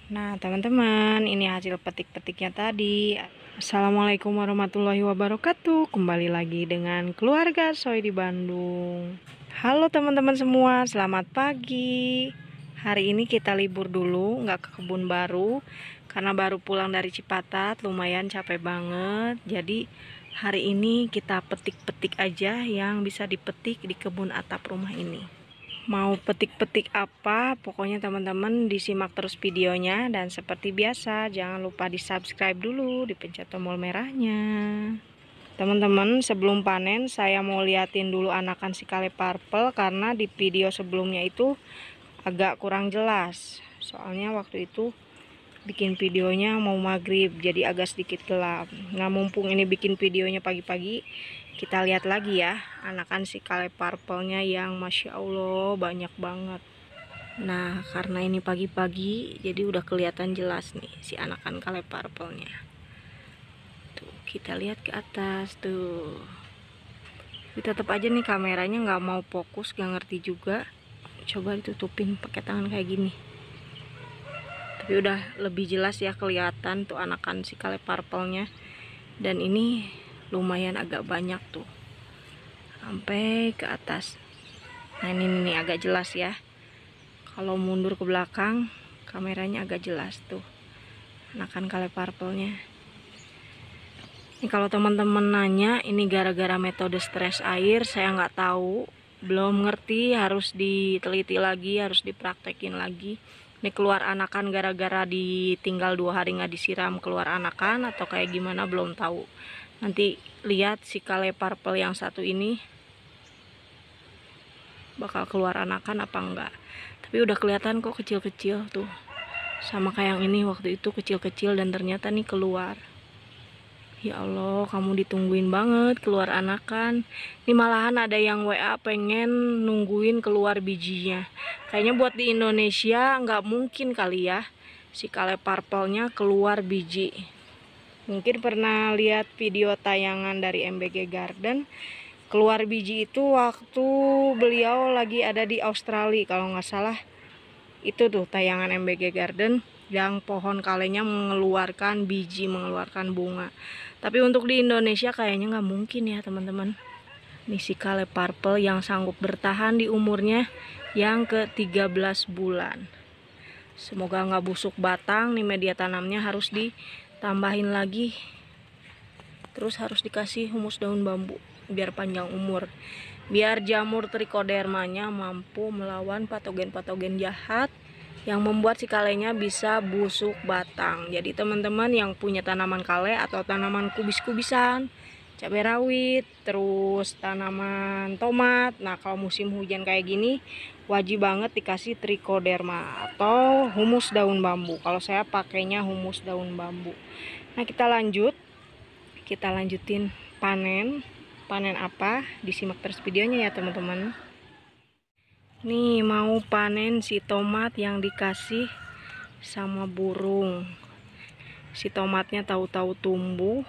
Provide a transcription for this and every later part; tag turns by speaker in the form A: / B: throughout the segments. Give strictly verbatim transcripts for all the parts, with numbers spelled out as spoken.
A: Nah, teman-teman, ini hasil petik-petiknya tadi. Assalamualaikum warahmatullahi wabarakatuh. Kembali lagi dengan keluarga Soy di Bandung. Halo teman-teman semua, selamat pagi. Hari ini kita libur dulu, nggak ke kebun baru, karena baru pulang dari Cipatat, lumayan capek banget. Jadi hari ini kita petik-petik aja yang bisa dipetik di kebun atap rumah ini. Mau petik-petik apa, pokoknya teman-teman disimak terus videonya. Dan seperti biasa, jangan lupa di subscribe dulu, dipencet tombol merahnya. Teman-teman, sebelum panen saya mau liatin dulu anakan si kale purple, karena di video sebelumnya itu agak kurang jelas. Soalnya waktu itu bikin videonya mau maghrib, jadi agak sedikit gelap. Nah, mumpung ini bikin videonya pagi-pagi, kita lihat lagi ya anakan si kale purple-nya yang Masya Allah banyak banget. Nah, karena ini pagi-pagi, jadi udah kelihatan jelas nih si anakan kale purple-nya. Tuh, kita lihat ke atas tuh. Tapi tetap aja nih kameranya nggak mau fokus, gak ngerti juga. Coba ditutupin pakai tangan kayak gini. Tapi udah lebih jelas ya kelihatan tuh anakan si kale purple-nya. Dan ini lumayan agak banyak tuh, sampai ke atas. Nah, ini nih agak jelas ya. Kalau mundur ke belakang kameranya agak jelas tuh anakan kale purple-nya. Ini kalau teman-teman nanya ini gara-gara metode stres air, saya nggak tahu, belum ngerti, harus diteliti lagi, harus dipraktekin lagi. Ini keluar anakan gara-gara ditinggal dua hari nggak disiram keluar anakan atau kayak gimana belum tahu. Nanti lihat si kale purple yang satu ini bakal keluar anakan apa enggak. Tapi udah kelihatan kok kecil-kecil tuh. Sama kayak yang ini waktu itu kecil-kecil dan ternyata nih keluar. Ya Allah, kamu ditungguin banget keluar anakan. Ini malahan ada yang W A pengen nungguin keluar bijinya. Kayaknya buat di Indonesia nggak mungkin kali ya si kale purple-nya keluar biji. Mungkin pernah lihat video tayangan dari M B G Garden, keluar biji itu waktu beliau lagi ada di Australia kalau nggak salah. Itu tuh tayangan M B G Garden yang pohon kalenya mengeluarkan biji, mengeluarkan bunga. Tapi untuk di Indonesia kayaknya nggak mungkin ya teman-teman. Nih si kale purple yang sanggup bertahan di umurnya yang ke tiga belas bulan. Semoga nggak busuk batang. Nih media tanamnya harus ditambahin lagi. Terus harus dikasih humus daun bambu biar panjang umur. Biar jamur trichodermanya mampu melawan patogen-patogen jahat yang membuat si kalenya bisa busuk batang. Jadi teman-teman yang punya tanaman kale atau tanaman kubis-kubisan, cabai rawit, terus tanaman tomat, nah kalau musim hujan kayak gini wajib banget dikasih trichoderma atau humus daun bambu. Kalau saya pakainya humus daun bambu. Nah, kita lanjut, kita lanjutin panen. Panen apa? Disimak terus videonya ya teman-teman. Nih mau panen si tomat yang dikasih sama burung. Si tomatnya tahu-tahu tumbuh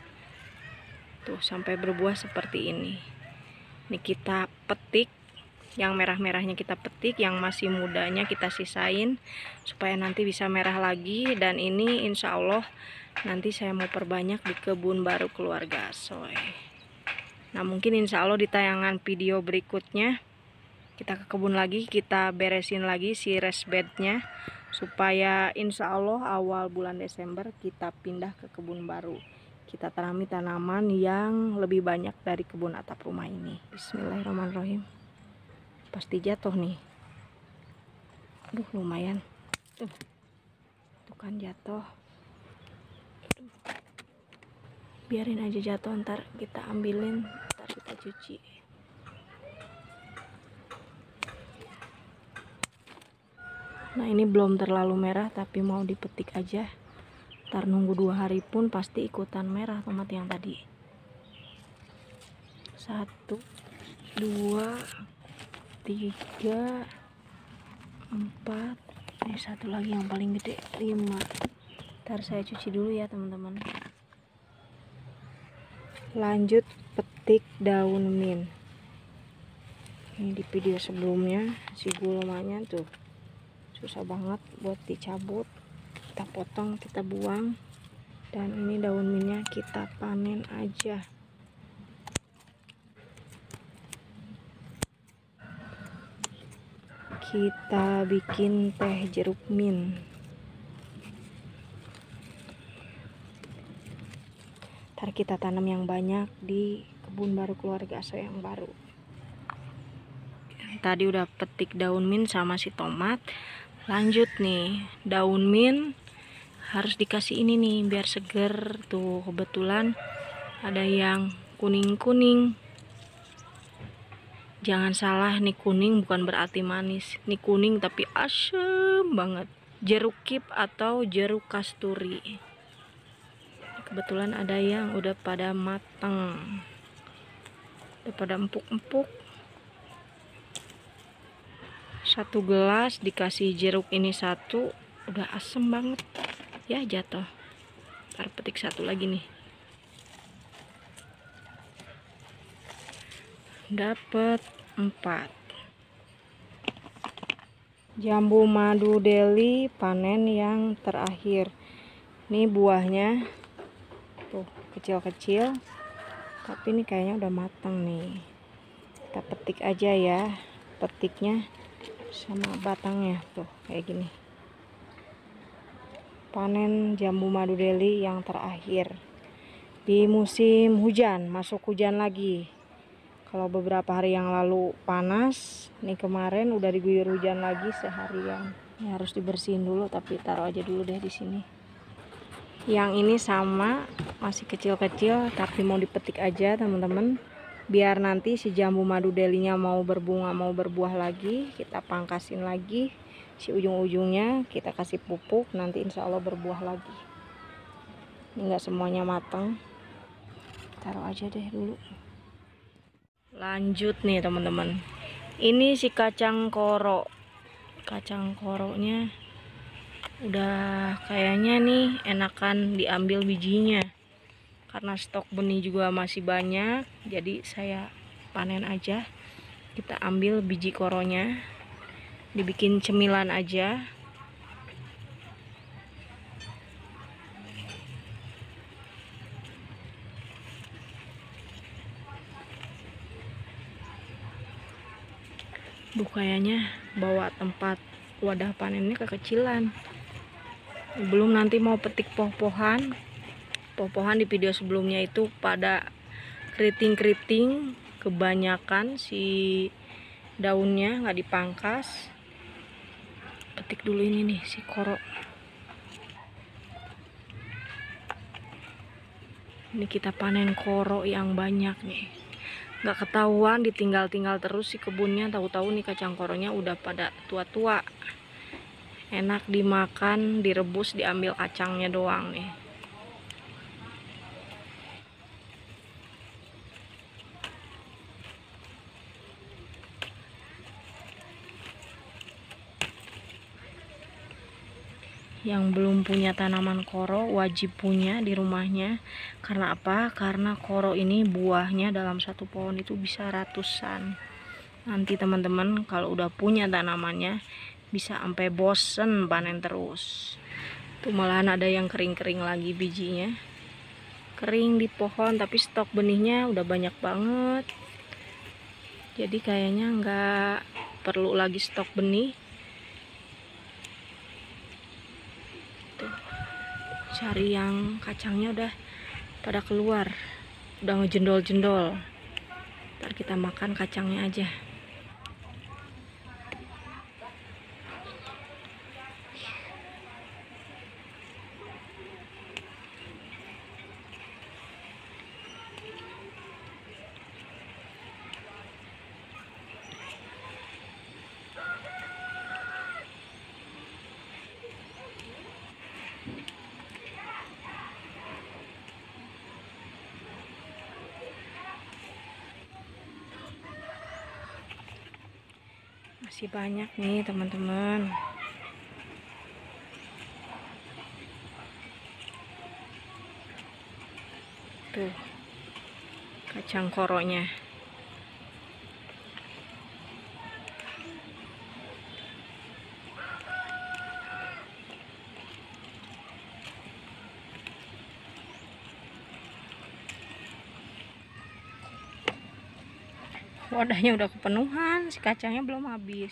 A: tuh sampai berbuah seperti ini. Nih kita petik, yang merah-merahnya kita petik, yang masih mudanya kita sisain supaya nanti bisa merah lagi. Dan ini insya Allah nanti saya mau perbanyak di kebun baru keluarga Soy. Nah, mungkin insya Allah di tayangan video berikutnya kita ke kebun lagi, kita beresin lagi si raised bednya supaya insya Allah awal bulan Desember kita pindah ke kebun baru. Kita tanami tanaman yang lebih banyak dari kebun atap rumah ini. Bismillahirrahmanirrahim. Pasti jatuh nih. Aduh, lumayan. Tuh, tuh kan jatuh. Aduh. Biarin aja jatuh, ntar kita ambilin, ntar kita cuci. Nah, ini belum terlalu merah tapi mau dipetik aja. Ntar nunggu dua hari pun pasti ikutan merah tomat yang tadi. Satu, dua, tiga, empat. Ini satu lagi yang paling gede, lima. Ntar saya cuci dulu ya teman-teman. Lanjut petik daun mint. Ini di video sebelumnya si gulmanya tuh susah banget buat dicabut. kita potong, kita buang. Dan ini daun mintnya kita panen aja. Kita bikin teh jeruk mint. Ntar kita tanam yang banyak di kebun baru keluarga saya yang baru. Tadi udah petik daun mint sama si tomat. Lanjut nih, daun mint harus dikasih ini nih biar seger. Tuh kebetulan ada yang kuning-kuning. Jangan salah, nih kuning bukan berarti manis. Nih kuning tapi asem banget. Jeruk kip atau jeruk kasturi. Kebetulan ada yang udah pada mateng. Udah pada empuk-empuk. Satu gelas dikasih jeruk ini satu. Udah asem banget. Ya jatuh. Ntar petik satu lagi nih. Dapat empat. Jambu madu Delhi panen yang terakhir. Ini buahnya tuh kecil-kecil, tapi ini kayaknya udah matang nih. Kita petik aja ya, petiknya sama batangnya tuh kayak gini. Panen jambu madu Delhi yang terakhir di musim hujan, masuk hujan lagi. Kalau beberapa hari yang lalu panas, nih kemarin udah diguyur hujan lagi seharian. Ini harus dibersihin dulu, tapi taruh aja dulu deh di sini. Yang ini sama, masih kecil-kecil, tapi mau dipetik aja teman-teman. Biar nanti si jambu madu Delhi-nya mau berbunga, mau berbuah lagi, kita pangkasin lagi. Si ujung-ujungnya kita kasih pupuk, nanti insya Allah berbuah lagi. Ini enggak semuanya matang. Taruh aja deh dulu. Lanjut nih teman-teman, ini si kacang koro. Kacang koronya udah kayaknya nih enakan diambil bijinya, karena stok benih juga masih banyak, jadi saya panen aja. Kita ambil biji koronya, dibikin cemilan aja. Duh, kayaknya bawa tempat wadah panennya kekecilan. Belum nanti mau petik poh-pohan. Poh-pohan di video sebelumnya itu pada keriting-keriting, kebanyakan si daunnya nggak dipangkas. Petik dulu ini nih si koro. Ini kita panen koro yang banyak nih. Nggak ketahuan, ditinggal-tinggal terus si kebunnya. Tahu-tahu nih kacang koronya udah pada tua-tua. Enak dimakan, direbus, diambil kacangnya doang nih. Yang belum punya tanaman koro wajib punya di rumahnya. Karena apa? Karena koro ini buahnya dalam satu pohon itu bisa ratusan. Nanti teman-teman kalau udah punya tanamannya bisa sampai bosen panen terus. Tuh malahan ada yang kering-kering lagi bijinya. Kering di pohon, tapi stok benihnya udah banyak banget. Jadi kayaknya nggak perlu lagi stok benih. Tuh, cari yang kacangnya udah pada keluar, udah ngejendol-jendol. Ntar kita makan kacangnya aja. Masih banyak nih teman-teman. Tuh kacang koronya. wadahnya udah kepenuhan, si kacangnya belum habis.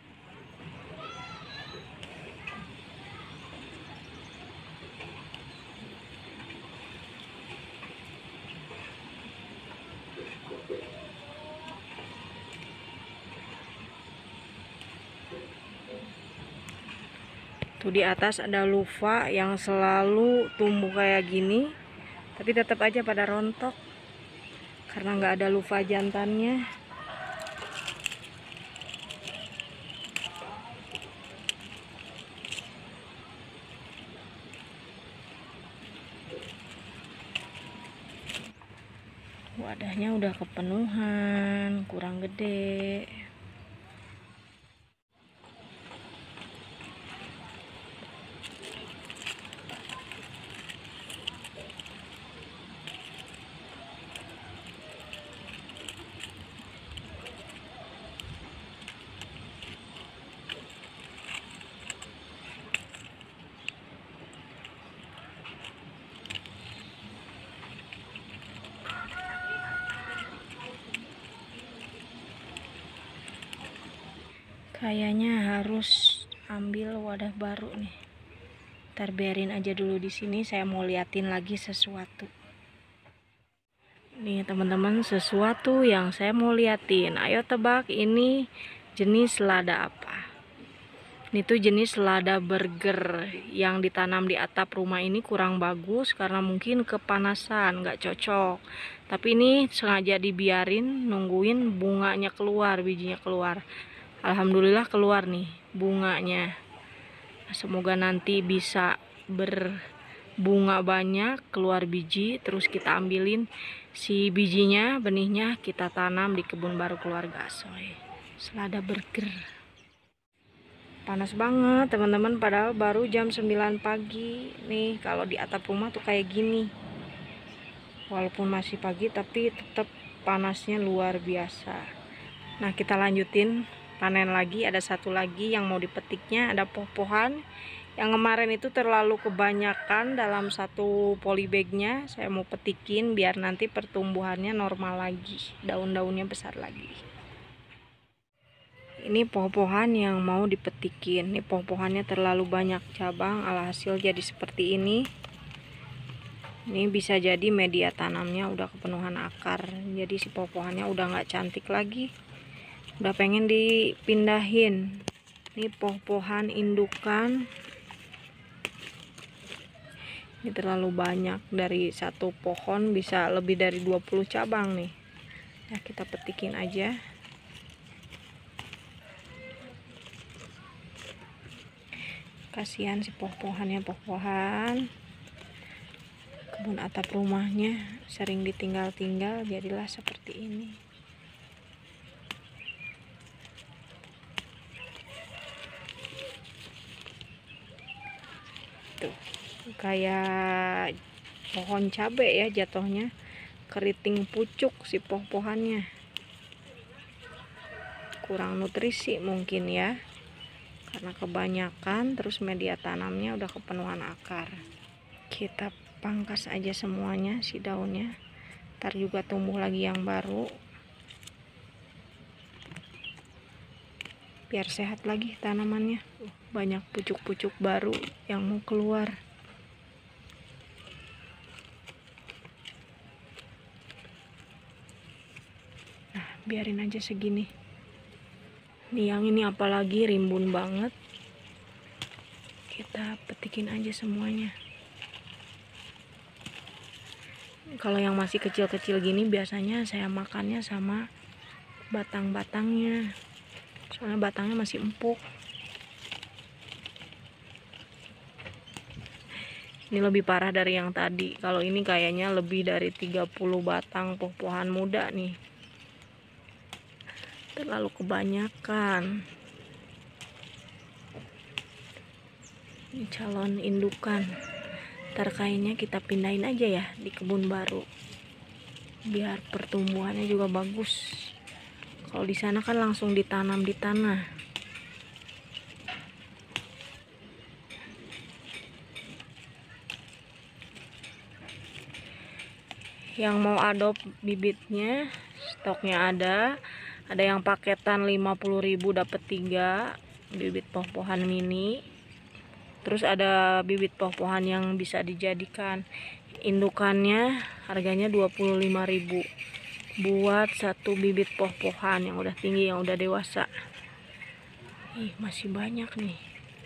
A: Tuh di atas ada loofah yang selalu tumbuh kayak gini, tapi tetap aja pada rontok karena nggak ada loofah jantannya. Wadahnya udah kepenuhan, kurang gede. Kayaknya harus ambil wadah baru nih. Ntar biarin aja dulu di sini, saya mau liatin lagi sesuatu. Nih teman-teman, sesuatu yang saya mau liatin. Ayo tebak ini jenis lada apa? Ini tuh jenis lada burger yang ditanam di atap rumah ini kurang bagus karena mungkin kepanasan, nggak cocok. Tapi ini sengaja dibiarin, nungguin bunganya keluar, bijinya keluar. Alhamdulillah keluar nih bunganya. Semoga nanti bisa berbunga banyak, keluar biji, terus kita ambilin si bijinya, benihnya kita tanam di kebun baru keluarga Asoy. Selada burger. Panas banget teman-teman, padahal baru jam sembilan pagi. Nih kalau di atap rumah tuh kayak gini. Walaupun masih pagi tapi tetap panasnya luar biasa. Nah, kita lanjutin panen lagi. Ada satu lagi yang mau dipetiknya, ada pohon yang kemarin itu terlalu kebanyakan dalam satu polybagnya. Saya mau petikin biar nanti pertumbuhannya normal lagi, daun-daunnya besar lagi. Ini pohon-pohon yang mau dipetikin. Ini pohon-pohonnya terlalu banyak cabang, alhasil jadi seperti ini. Ini bisa jadi media tanamnya udah kepenuhan akar, jadi si pohon-pohonnya udah nggak cantik lagi, udah pengen dipindahin. Ini pohon-pohon indukan, ini terlalu banyak, dari satu pohon bisa lebih dari dua puluh cabang nih. Nah, kita petikin aja. Kasihan si pohon-pohonnya, pohon kebun atap rumahnya sering ditinggal-tinggal, jadilah seperti ini. Tuh, kayak pohon cabai ya jatuhnya, keriting pucuk si pohon-pohonnya. Kurang nutrisi mungkin ya, karena kebanyakan, terus media tanamnya udah kepenuhan akar. Kita pangkas aja semuanya si daunnya, ntar juga tumbuh lagi yang baru biar sehat lagi tanamannya. Banyak pucuk-pucuk baru yang mau keluar. Nah, biarin aja segini. Nih yang ini apalagi rimbun banget, kita petikin aja semuanya. Kalau yang masih kecil-kecil gini biasanya saya makannya sama batang-batangnya, soalnya batangnya masih empuk. Ini lebih parah dari yang tadi. Kalau ini kayaknya lebih dari tiga puluh batang pohon muda nih, terlalu kebanyakan. Ini calon indukan. Ntar kayaknya kita pindahin aja ya di kebun baru, biar pertumbuhannya juga bagus. Kalau di sana kan langsung ditanam di tanah. Yang mau adopt bibitnya, stoknya ada. Ada yang paketan lima puluh ribu dapat tiga bibit pohon mini. Terus ada bibit pohon yang bisa dijadikan indukannya, harganya dua puluh lima ribu buat satu bibit pohon yang udah tinggi, yang udah dewasa. Ih, masih banyak nih.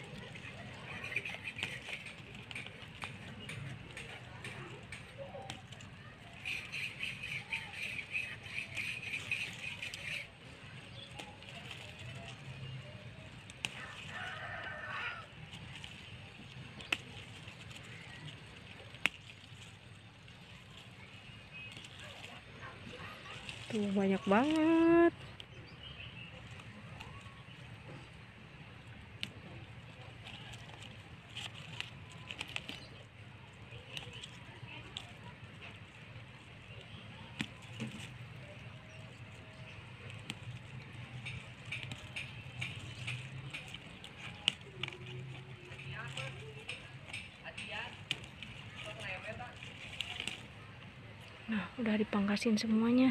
A: Tuh banyak banget. Nah, udah dipangkasin semuanya.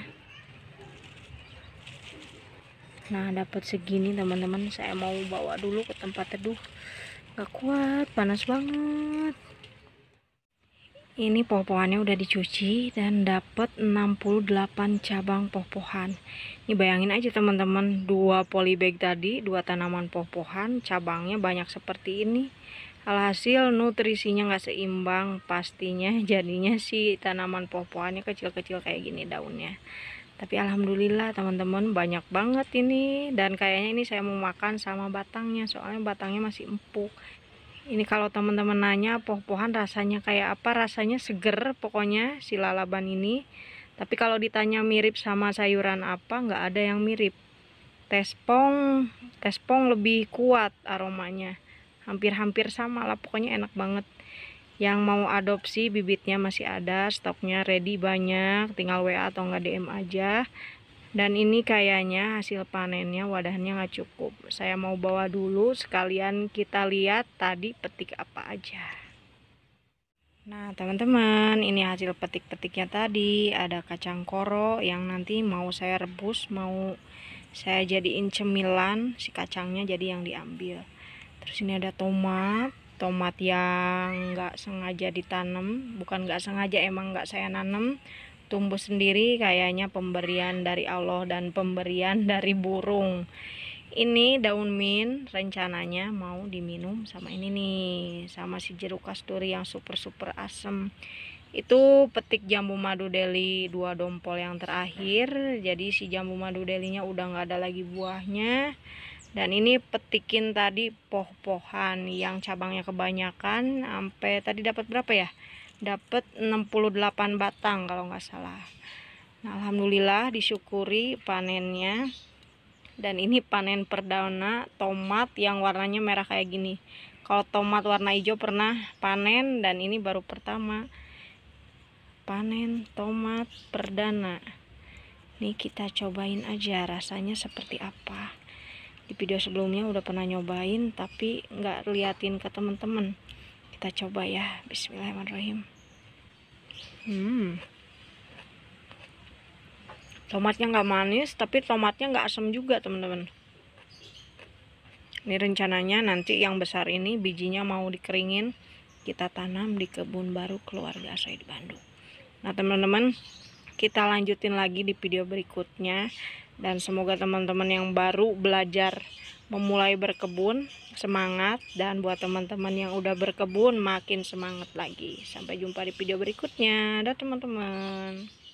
A: Nah, dapat segini teman-teman, saya mau bawa dulu ke tempat teduh. Gak kuat, panas banget. Ini pohon-pohonnya udah dicuci dan dapat enam puluh delapan cabang pohon. Ini bayangin aja teman-teman, dua polybag tadi, dua tanaman pohon, cabangnya banyak seperti ini. Alhasil nutrisinya nggak seimbang, pastinya jadinya sih tanaman pohonnya kecil-kecil kayak gini daunnya. Tapi alhamdulillah teman-teman banyak banget ini, dan kayaknya ini saya mau makan sama batangnya, soalnya batangnya masih empuk. Ini kalau teman-teman nanya pohon rasanya kayak apa, rasanya seger pokoknya si lalaban ini. Tapi kalau ditanya mirip sama sayuran apa, nggak ada yang mirip. Tespong, tespong lebih kuat aromanya. Hampir-hampir sama lah, pokoknya enak banget. Yang mau adopsi bibitnya masih ada, stoknya ready banyak, tinggal W A atau nggak D M aja. Dan ini kayaknya hasil panennya wadahnya nggak cukup. Saya mau bawa dulu sekalian kita lihat tadi petik apa aja. Nah teman-teman, ini hasil petik-petiknya tadi. Ada kacang koro yang nanti mau saya rebus, mau saya jadiin cemilan. Si kacangnya jadi yang diambil. Terus ini ada tomat, tomat yang nggak sengaja ditanam, bukan nggak sengaja, emang nggak saya nanam, tumbuh sendiri, kayaknya pemberian dari Allah dan pemberian dari burung. Ini daun mint rencananya mau diminum sama ini nih, sama si jeruk kasturi yang super-super asem. Itu petik jambu madu deli dua dompol yang terakhir, jadi si jambu madu delinya udah nggak ada lagi buahnya. Dan ini petikin tadi poh-pohan yang cabangnya kebanyakan, sampai tadi dapat berapa ya? Dapat enam puluh delapan batang kalau nggak salah. Nah, alhamdulillah disyukuri panennya. Dan ini panen perdana tomat yang warnanya merah kayak gini. Kalau tomat warna hijau pernah panen, dan ini baru pertama panen tomat perdana. Nih kita cobain aja rasanya seperti apa. Di video sebelumnya udah pernah nyobain tapi nggak liatin ke temen-temen. Kita coba ya. Bismillahirrahmanirrahim. Hmm. Tomatnya nggak manis, tapi tomatnya nggak asam juga teman-teman. Ini rencananya nanti yang besar ini bijinya mau dikeringin, kita tanam di kebun baru keluarga saya di Bandung. Nah teman-teman, kita lanjutin lagi di video berikutnya. Dan semoga teman-teman yang baru belajar memulai berkebun semangat, dan buat teman-teman yang udah berkebun makin semangat lagi. Sampai jumpa di video berikutnya. Dah teman-teman.